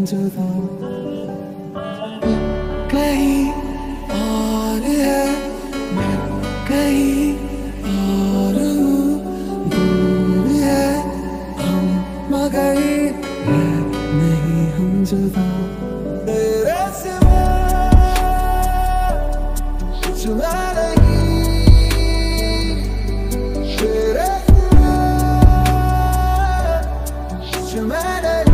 जुदा कहीं और है, मैं कहीं और हूँ, दूर है हम मगर है नहीं हम जुदा। तेरे सिवा कुछ नहीं, तेरे सिवा कुछ नहीं।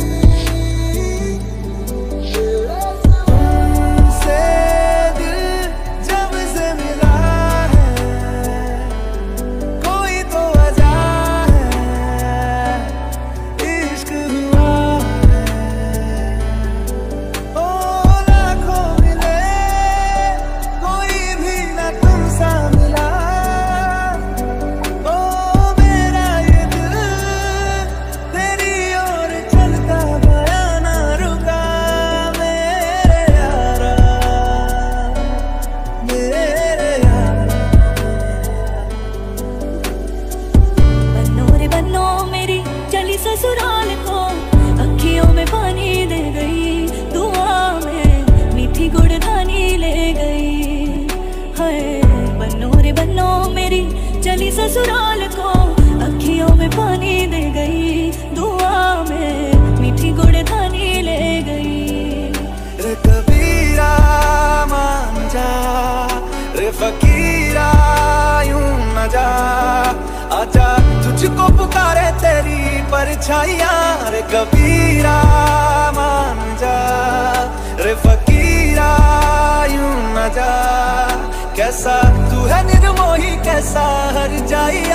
ससुराल को अखियों में पानी दे गई, दुआ में मीठी गुड़धानी ले गई। हाय बन्नो रे बन्नो मेरी चली ससुराल को, अखियों में पानी दे गई, दुआ में मीठी गुड़धानी ले गई। रे कबीरा मान जा, रे फकीरा यूं न जा, आजा तुझको पुकारे तेरी परछाइयां। रे कबीरा मान जा, रे फकीरा यूं न जा, कैसा तू है निर्मोही कैसा हर जाइया।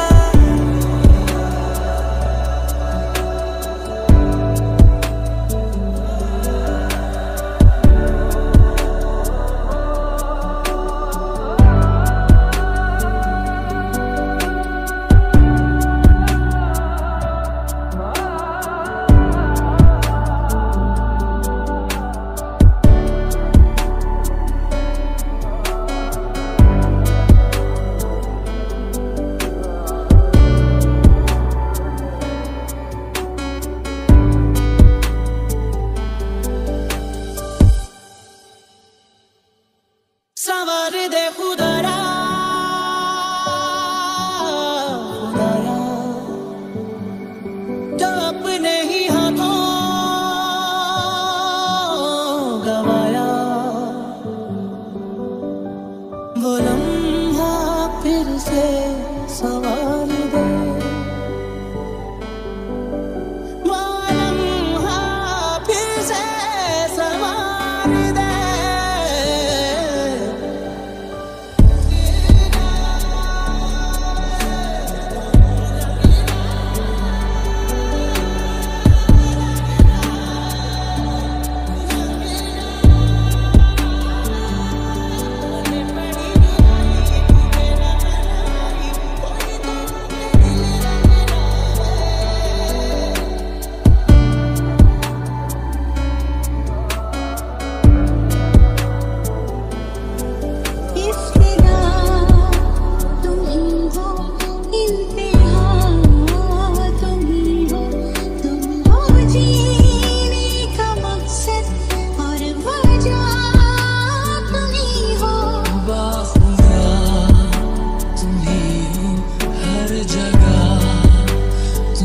संवार दे खुदारा खुदारा, जो अपने ही हाथों गवाया, वो लम्हा फिर से संवार दे, वो लम्हा फिर से संवार दे।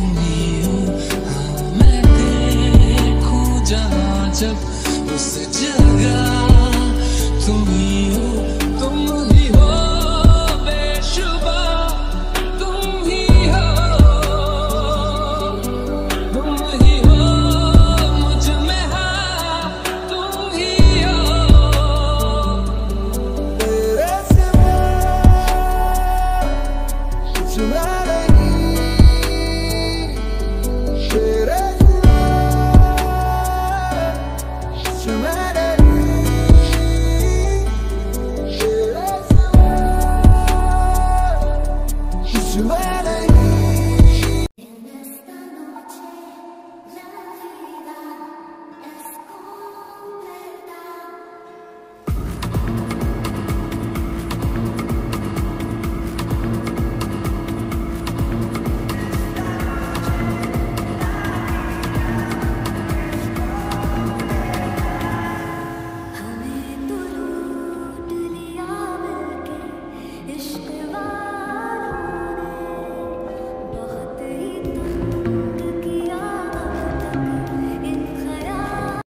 जब उस